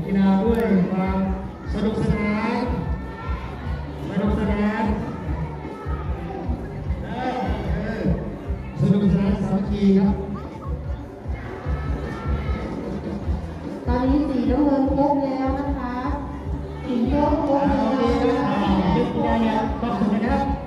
กีฬาด้วยความสนุกสนานสนุกสนานสนุกสนานสามัคคีครับตอนนี้สีน้ำเงินครบแล้วนะคะสีส้มครบแล้วขอบคุณนะครับ